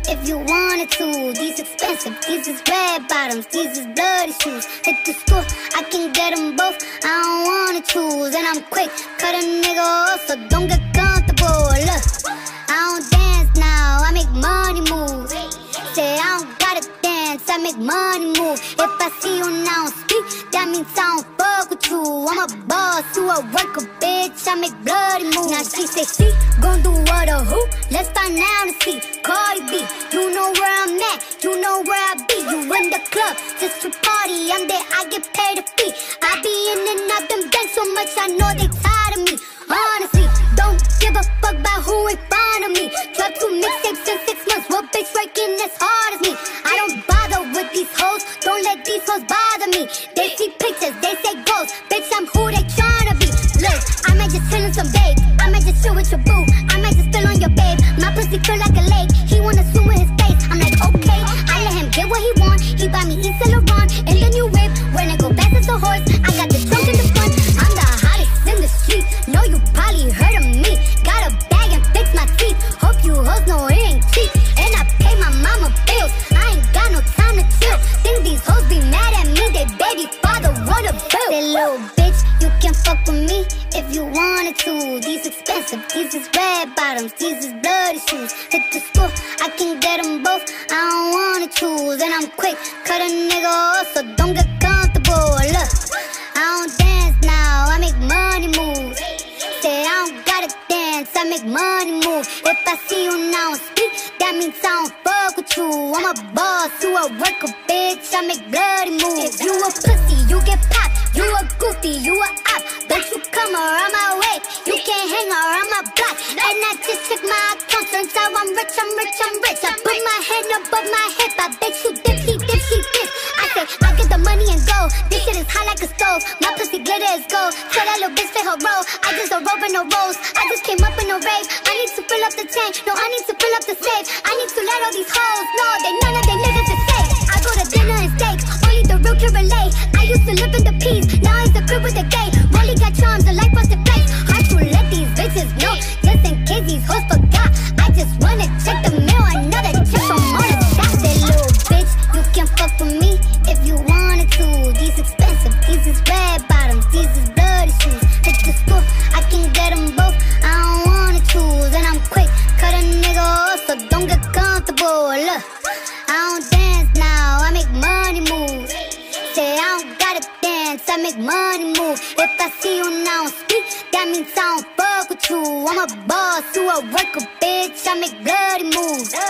if you wanted to. These expensive, these is red bottoms, these is bloody shoes. Hit the school, I can get them both, I don't wanna choose. And I'm quick, cut a nigga off, so don't get comfortable. Look, I don't dance now, I make money move. Say I don't gotta dance, I make money move. If I see you now speak, that means I don't fuck with you. I'm a boss, you a worker, bitch, I make bloody moves. Now she say she gon' do what or who? Let's find out and see. Cardi B, you know where I'm at, you know where I be. You in the club, just to party, I'm there, I get paid a fee. I be in and out them banks so much, I know they tired of me. Honestly, don't give a fuck about who in front of me. Drop 2 mixtapes in 6 months, what bitch working as hard as me? I don't bother with these hoes, don't let these hoes bother me. They see pictures, they say goals, bitch I'm who they tryna be. Look, I might just chill in some babe, I might just chill with your boo, I might just spill on your babe. My pussy feel like a lake, he wanna swim with his face. I'm like okay, I let him get what he want. He buy me Yves Saint Laurent and the new whip. When I go fast as a horse, I got the trunk in the front. I'm the hottest in the street, know you probably heard of me. Got a bag and fix my teeth, hope you hoes know it ain't cheap. And I pay my mama bills, I ain't got no time to chill. Think these hoes be mad at me, they baby father wanna bill. Say little bitch, you can fuck with me if you wanted to. These expensive, these is red bottoms, these is bloody shoes. Hit the school, I can get them both, I don't wanna choose. And I'm quick, cut a nigga off, so don't get comfortable. Look, I don't dance now, I make money move. Say I don't gotta dance, I make money move. If I see you now speak, that means I don't fuck with you. I'm a boss, you a worker, bitch, I make bloody moves. If you a pussy, you get popped, you a goofy, you a op. Don't you come around my way, you can't hang around my block. And I just check my account, turns out I'm rich, I'm rich, I'm rich. I put my head above my hip, I bet you dipsy, dipsy, dip. I say, I get the money and go, this shit is hot like a stove. My pussy glitter is gold, tell that little bitch play her role. I just a rope and no rolls, I just came up in a rave. I need to fill up the tank, no I need to fill up the safe. I need to let all these hoes know they none of they niggas is safe. I go to dinner and steak, only the real can relate. I used to live in the peace, now it's the crib with the gay. Rolly got charms, the light busted face. Hard to let these bitches know, just in case these hoes forgot. I just wanna check the mail, another check from all the shots. That little bitch, you can fuck with me if you wanted to. These expensive, these is red bottoms, these is bloody shoes. Hit the school, I can get them both, I don't wanna choose. And I'm quick, cut a nigga off, so don't get comfortable. Look, I don't dance now, I make money move. Say I don't gotta dance, I make money move. If I see you now speak, that means I don't fuck with you. I'm a boss, you a worker, bitch, I make bloody moves.